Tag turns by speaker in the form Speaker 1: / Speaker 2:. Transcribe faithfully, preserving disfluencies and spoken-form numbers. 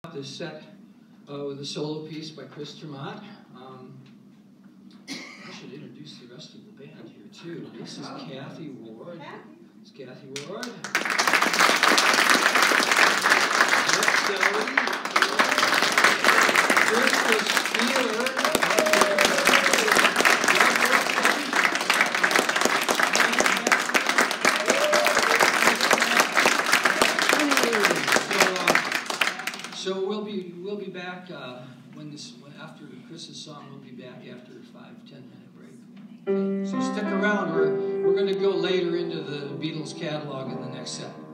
Speaker 1: This set uh, with a solo piece by TerMaat. Um, I should introduce the rest of the band here too. This is Kathy Ward. It's Kathy Ward. Crystal Spieler. So we'll be we'll be back uh, when this when after Chris's song. We'll be back after a five ten minute break. Okay? So stick around. We're we're going to go later into the Beatles catalog in the next set.